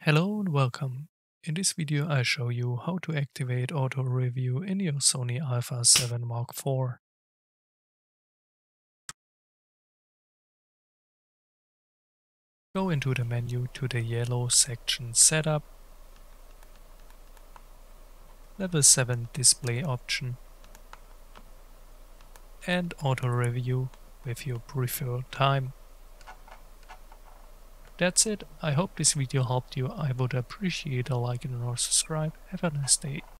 Hello and welcome. In this video I show you how to activate auto review in your Sony Alpha 7 Mark IV. Go into the menu to the yellow section Setup, Level 7 Display option and auto review with your preferred time. That's it. I hope this video helped you. I would appreciate a like and or subscribe. Have a nice day.